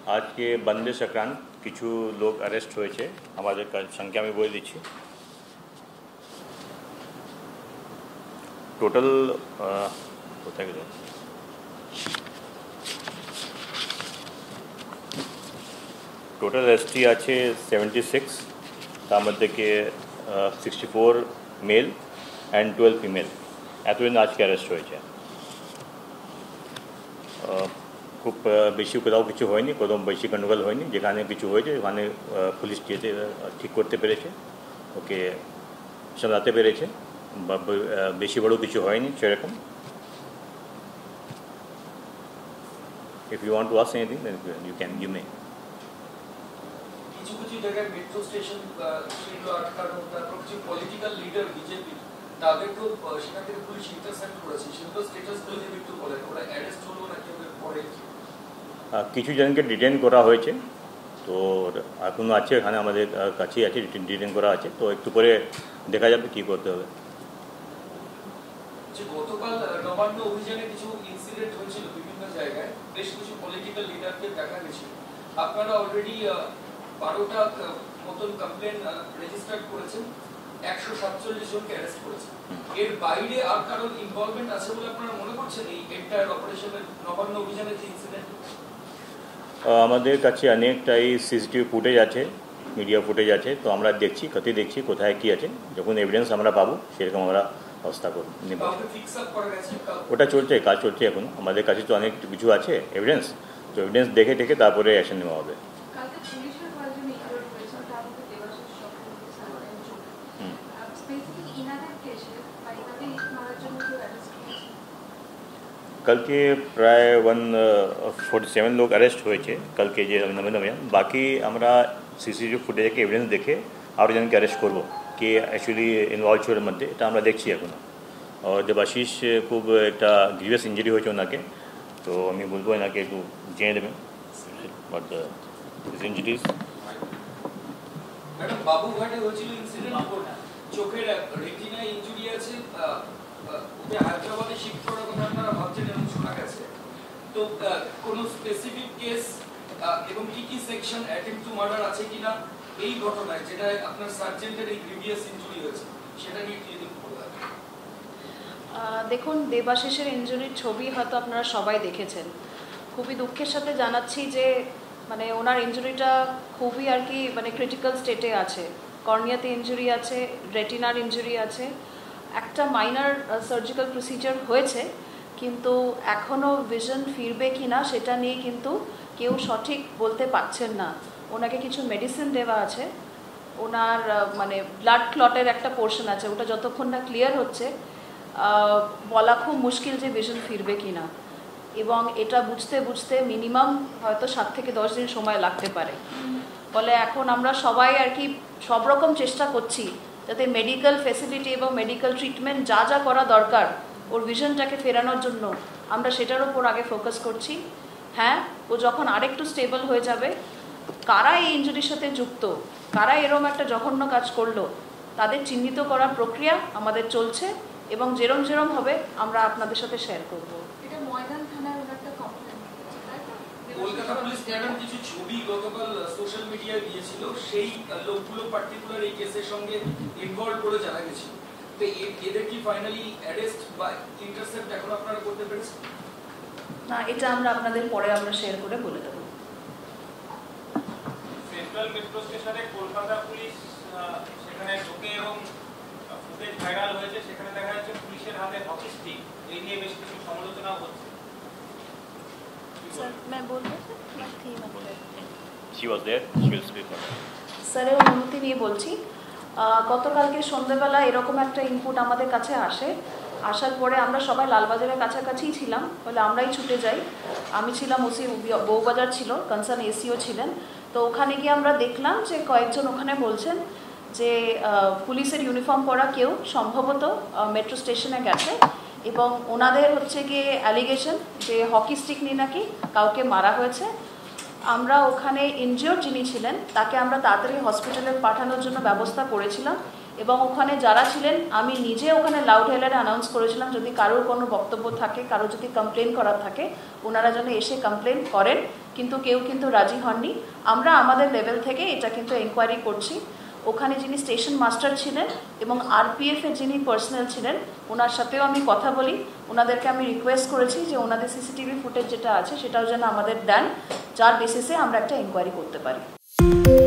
आज के बंदे संक्रांत किछु लोग अरेस्ट हुए हमारे संख्या में बोल दीजिए टोटल होता है टोटल एसटी आछे 76 तार मध्य के 64 मेल एंड 12 फिमेल एतदिन आज के अरेस्ट हुए खूब बेशी कोথাও কিছু হয়নি কোথাও বেশি গন্ডগোল হয়নি যেখানে কিছু হয়েছে ওখানে পুলিশ যেতে ঠিক করতে পেরেছে ওকে সামলাতে পেরেছে বেশি বড় কিছু হয়নি সেরকম if you want to ask anything then you may কিছু কিছু জায়গায় মেট্রো স্টেশন সেগুলো আটকানো তারপর কিছু পলিটিক্যাল লিডার বিজেপি তাদেরকেও সেখান থেকে পুলিশ ইন্টারসেপ্ট করেছে সেগুলো স্ট্যাটাসগুলো যদি একটু বলেন ওরা অ্যারেস্ট হলো নাকি ওদের পরে কিছু জনকে ডিটেন করা হয়েছে তো এখনো আছে এখানে আমাদের কাছেই আছে ডিটেন করা আছে তো একটু পরে দেখা যাবে কি করতে হবে যে গতকাল নবান্ন অভিযানে কিছু ইনসিডেন্ট হয়েছিল বিভিন্ন জায়গায় বেশ কিছু পলিটিক্যাল লিডারকে দেখা গেছিল আপনারা অলরেডি 12টা মতন কমপ্লেন রেজিস্টার করেছেন 147 জনকে অ্যারেস্ট করেছেন এর বাইরে আর কারোর ইনভলভমেন্ট আছে বলে আপনারা মনে করছেন এই এন্টায়ার অপারেশনের নবান্ন অভিযানের যে ইনসিডেন্ট আমাদের কাছে অনেকটাই সিসিটিভি ফুটেজ আছে মিডিয়া ফুটেজ আছে তো আমরা দেখছি কোথায় কি আছে যখন এভিডেন্স আমরা পাবো সেরকম আমরা ব্যবস্থা করব ওটা চলছে কাজ চলছে এখন আমাদের কাছে তো অনেক কিছু আছে এভিডেন্স তো এভিডেন্স দেখে তারপরে অ্যাকশন নেওয়া হবে कल के प्राय 147 लोग अरेस्ट हुए कल के जे नवीन बाकी हमारा सीसीटीवी फुटेज के एविडेंस देखे और जन के अरेस्ट करब कि एक्चुअली इनवल्व छोड़ मध्य এটা আমরা দেখছি এখন और দেবাশিস খুব একটা গ্রিভিয়াস ইনজুরি হয়েছে ওনাকে তো আমি বলবো এনাকে একটু জেনে দেবেন বাট দিস ইনজুরিজ ম্যাডাম বাবুঘাটে হয়েছিল ইনসিডেন্ট চোখের রেটিনা ইনজুরি আছে ওকে হায়দ্রাবাদে শিফট করার কথা আপনারা ভাবছেন এবং শোনা গেছে তো কোন স্পেসিফিক কেস এবং কি সেকশন অ্যাটেম্পট টু মার্ডার আছে কিনা এই ঘটনায় যেটা আপনার সার্জেন্টের এই গ্রিভিয়াস ইনজুরি হয়েছে সেটা নিয়ে কি যদি বলেন দেখুন দেবাশিসের ইনজুরির ছবি হয়তো আপনারা সবাই দেখেছেন খুবই দুঃখের সাথে জানাচ্ছি যে মানে ওনার ইনজুরিটা খুবই আর কি মানে ক্রিটিক্যাল স্টেটে আছে কর্নিয়াতে ইনজুরি আছে রেটিনার ইনজুরি আছে একটা মাইনার সার্জিক্যাল প্রসিজার হয়েছে কিন্তু এখনও ভিশন ফিরবে কি না সেটা নিয়ে কিন্তু কেউ সঠিক বলতে পারছেন না ওনাকে কিছু মেডিসিন দেওয়া আছে ওনার মানে ব্লাড ক্লটের একটা পোর্শন আছে ওটা যতক্ষণ না ক্লিয়ার হচ্ছে বলা খুব মুশকিল যে ভিশন ফিরবে কি না এবং এটা বুঝতে মিনিমাম হয়তো 7 থেকে 10 দিন সময় লাগতে পারে ফলে এখন আমরা সবাই আর কি সব রকম চেষ্টা করছি যাতে মেডিকেল ফ্যাসিলিটি এবং মেডিকেল ট্রিটমেন্ট যা করা দরকার ওর ভিশনটাকে ফেরানোর জন্য আমরা সেটার উপর আগে ফোকাস করছি হ্যাঁ ও যখন আরেকটু স্টেবল হয়ে যাবে কারা এই ইনজুরির সাথে যুক্ত কারা এরকম একটা জঘন্য কাজ করলো তাদের চিহ্নিত করার প্রক্রিয়া আমাদের চলছে এবং যেরম হবে আমরা আপনাদের সাথে শেয়ার করব এটা ময়দান থানার একটা কমপ্লেইন কলকাতা পুলিশ ম্যাডাম কিছু ছবি গতকাল সোশ্যাল মিডিয়ায় দিয়েছিল সেই লোকগুলো পার্টিকুলার এই কেসের সঙ্গে ইনভলভ করে জানা গেছিল তো এদের কি ফাইনালি অ্যারেস্ট বা ইন্টারসেপ্ট এখন আপনারা করতে পেরেছেন না এটা আমরা আপনাদের পরে আমরা শেয়ার করে বলে দেব সেন্ট্রাল মেট্রো স্টেশনে কলকাতা পুলিশ সেখানে ঢুকে এবং ফুটেজ ভাইরাল হয়েছে সেখানে দেখা যাচ্ছে পুলিশের হাতে হকি স্টিক এই নিয়ে বেশ কিছু সমালোচনা হচ্ছে স্যার मैं बोल She was there, she will speak. স্যারের অনুমতি নিয়ে বলছি গতকালকে সন্ধ্যাবেলা এরকম একটা ইনপুট আমাদের কাছে আসার পরে আমরা সবাই লালবাজারের কাছাকাছিই ছিলাম বলে আমরাই ছুটে যাই আমি ছিলাম ওসি বউবাজার ছিল কনসার্ন এসিও ছিলেন তো ওখানে গিয়ে আমরা দেখলাম যে কয়েকজন ওখানে বলছেন যে পুলিশের ইউনিফর্ম পরা কেউ সম্ভবত মেট্রো স্টেশনে গেছে এবং ওনাদের হচ্ছে গিয়ে অ্যালিগেশন যে হকি স্টিক নিয়ে নাকি কাউকে মারা হয়েছে আমরা ওখানে ইনজিওর্ড যিনি ছিলেন তাকে আমরা তাড়াতাড়ি হসপিটালে পাঠানোর জন্য ব্যবস্থা করেছিলাম এবং ওখানে যারা ছিলেন আমি নিজে ওখানে লাউড হেলারে অ্যানাউন্স করেছিলাম যদি কারোর কোনো বক্তব্য থাকে, কারো যদি কমপ্লেন করার থাকে ওনারা যেন এসে কমপ্লেন করেন, কিন্তু কেউ কিন্তু রাজি হননি। আমরা আমাদের লেভেল থেকে এটা কিন্তু এনকোয়ারি করছি। ওখানে যিনি স্টেশন মাস্টার ছিলেন এবং আরপিএফের যিনি পার্সোনাল ছিলেন ওনার সাথেও আমি কথা বলি, ওনাদেরকে আমি রিকোয়েস্ট করেছি যে ওনাদের সিসিটিভি ফুটেজ যেটা আছে সেটাও যেন আমাদের দেন, যার বেসিসে আমরা একটা এনকোয়ারি করতে পারি।